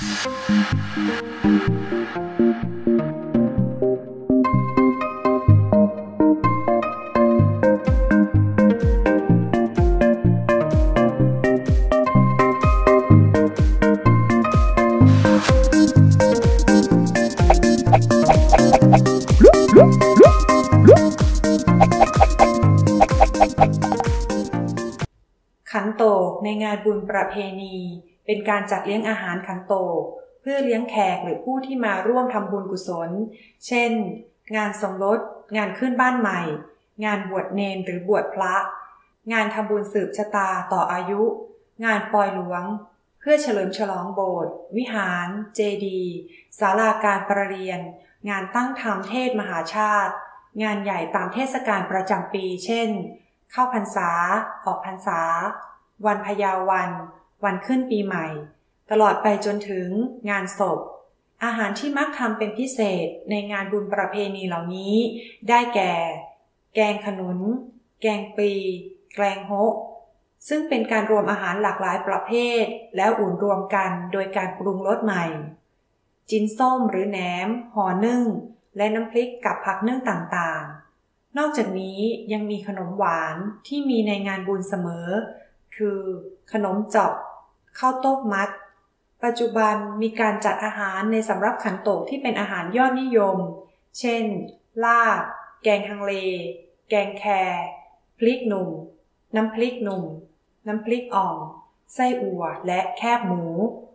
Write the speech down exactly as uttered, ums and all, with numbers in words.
ขันโตกในงานบุญประเพณีเป็นการจัดเลี้ยงอาหารขันโตกเพื่อเลี้ยงแขกหรือผู้ที่มาร่วมทำบุญกุศลเช่นงานสมรสงานขึ้นบ้านใหม่งานบวชเณรหรือบวชพระงานทำบุญสืบชะตาต่ออายุงานปลอยหลวงเพื่อเฉลิมฉลองโบสถ์วิหารเจดีย์ศาลาการประเรียนงานตั้งธรรมเทศมหาชาติงานใหญ่ตามเทศกาลประจำปีเช่นเข้าพรรษาออกพรรษาวันพยาวันวันขึ้นปีใหม่ตลอดไปจนถึงงานศพอาหารที่มักทำเป็นพิเศษในงานบุญประเพณีเหล่านี้ได้แก่แกงขนุนแกงปีแกงโฮะซึ่งเป็นการรวมอาหารหลากหลายประเภทแล้วอุ่นรวมกันโดยการปรุงรสใหม่จิ้นส้มหรือแหนมห่อนึ่งและน้ำพริกกับผักนึ่งต่างๆนอกจากนี้ยังมีขนมหวานที่มีในงานบุญเสมอคือขนมจอกข้าวต้มมัดปัจจุบันมีการจัดอาหารในสำหรับขันโตกที่เป็นอาหารยอดนิยมเช่นลาบแกงฮังเลแกงแคพริกหนุ่มน้ำพริกหนุ่มน้ำพริกอ่องไส้อั่วและแคบหมู